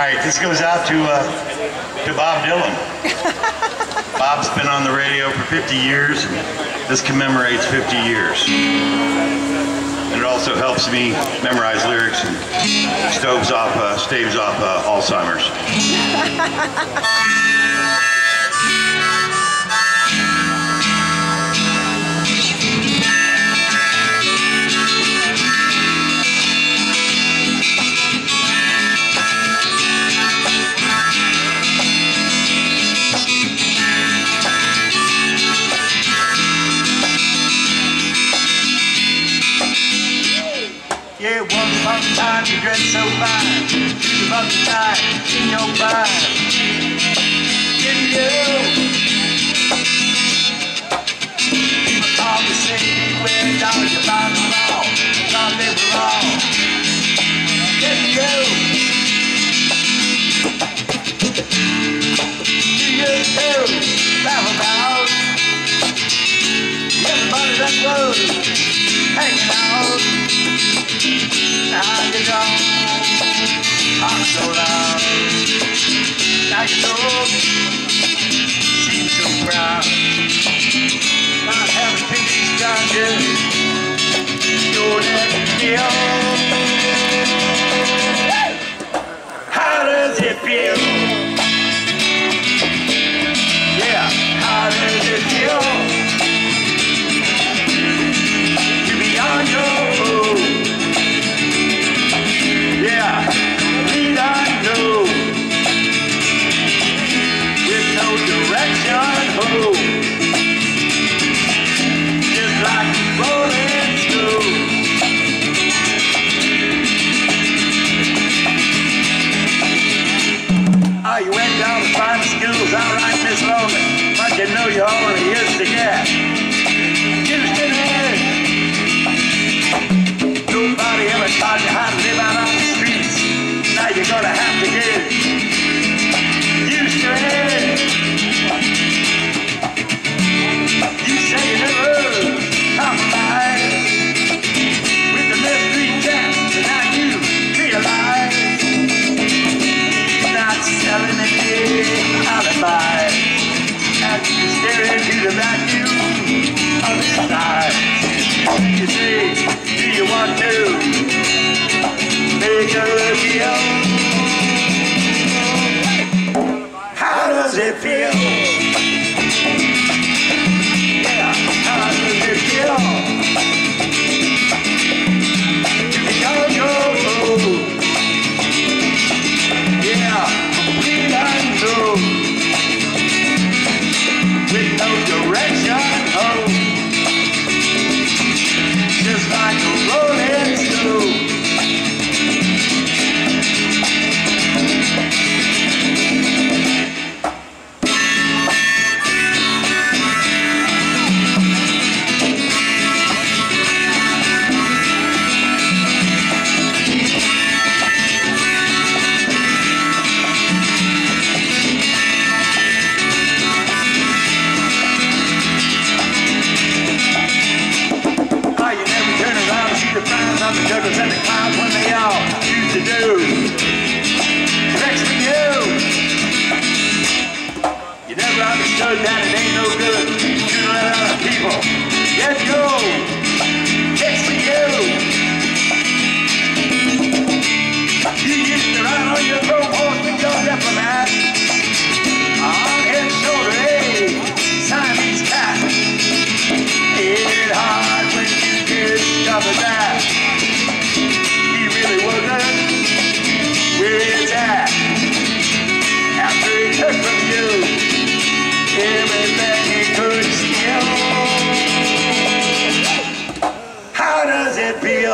right, this goes out to Bob Dylan. Bob's been on the radio for 50 years, and this commemorates 50 years. And it also helps me memorize lyrics and staves off Alzheimer's. Yeah, once upon a time you dressed so fine, you about to die in your prime. Didn't you? People talk and say beware, dollars you buy them all, thought they were wrong. Didn't you? Do you too? Laugh about everybody that was hanging out. Now you don't talk so loud. Now you don't seem so proud. Not having pictures done good. You're letting me How does it feel? Yeah, how does it feel to be on your own? Yeah, lead I know, with no direction home, just like rolling stone. Oh, you went down to find the schools, all right, Miss Logan, but you know you only used to get Houston head. Nobody ever taught you how to live out on the streets. Now you're gonna have to get used to it. You say you never compromise with the mystery cat, but now you realize you're not selling any alibi, and you stare into the vacuum of his eyes. You say, do you want to make a deal? How does it feel? Yeah, how does it feel to be on your own? Yeah, complete unknown, with no direction home, just like a rolling stone. On the juggles and the clowns when they all used to do tricks for you. You never understood that it ain't no good to let other people get you. Tricks for you. You used to ride on your broke horse with your diplomat, on head and shoulder, hey, Siamese cat. Hit hard when you discovered that he really wasn't where it's at. After he took from you everything he could steal. How does it feel?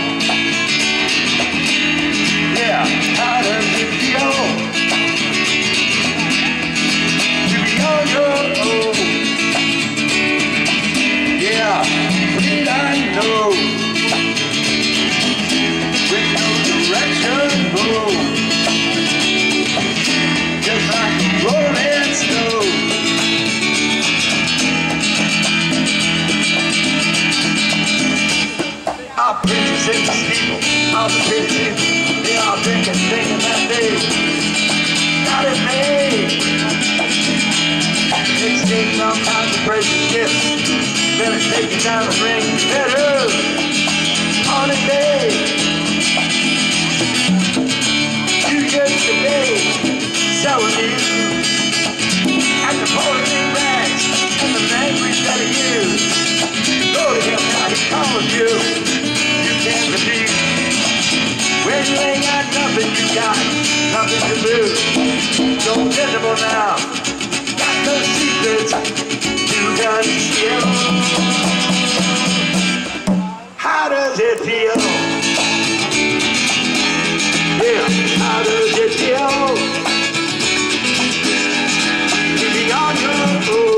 Yeah, how does it feel to be on your own? Yeah, did I know, with no direction home, just like a rolling stone. Our princess in the steeple, all the pretty people, they all drinking, thinking that they got it made. Exchanging all kinds of precious gifts, better take a diamond ring, better on a day. You get the day, selling you at the pouring rags and the language that he used. Go to him now, he calls you. You can't refuse. When you ain't got nothing, you got nothing to lose. So miserable now, got no secrets to conceal. How does it feel? Yeah, how does it feel to be on your own?